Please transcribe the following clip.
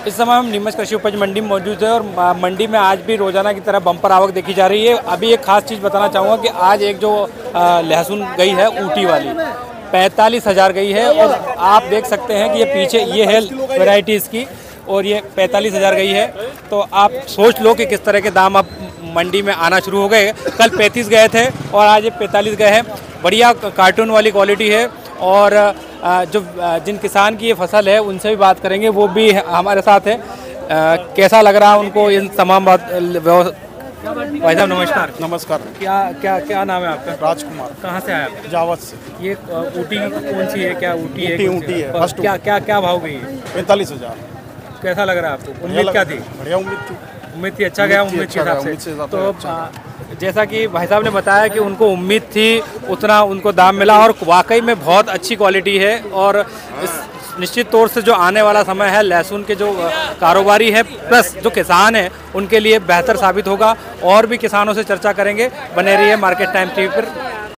इस समय हम नीमच कृषि उपज मंडी में मौजूद है और मंडी में आज भी रोजाना की तरह बम्पर आवक देखी जा रही है। अभी एक खास चीज़ बताना चाहूँगा कि आज एक जो लहसुन गई है ऊटी वाली 45,000 गई है और आप देख सकते हैं कि ये पीछे ये है वैरायटी इसकी और ये 45,000 गई है। तो आप सोच लो कि किस तरह के दाम अब मंडी में आना शुरू हो गए। कल 35 गए थे और आज ये 45 गए हैं। बढ़िया कार्टून वाली क्वालिटी है और जो जिन किसान की ये फसल है उनसे भी बात करेंगे, वो भी हमारे साथ है। कैसा लग रहा है उनको इन तमाम बात। भाई साहब नमस्कार। नमस्कार। क्या क्या क्या नाम है आपका? राजकुमार। कहाँ से आया आप? जावत से। ये ऊटी कौन सी है? क्या ऊटी है? ऊटी है। क्या क्या क्या भाव गई है? 45,000। कैसा लग रहा है आपको? उम्मीद क्या थी? बढ़िया उम्मीद थी। उम्मीद थी अच्छा गया उम्मीद के हिसाब से। तो जैसा कि भाई साहब ने बताया कि उनको उम्मीद थी उतना उनको दाम मिला और वाकई में बहुत अच्छी क्वालिटी है। और निश्चित तौर से जो आने वाला समय है लहसुन के जो कारोबारी है प्लस जो किसान है उनके लिए बेहतर साबित होगा। और भी किसानों से चर्चा करेंगे। बने रहिए मार्केट टाइम टीवी पर।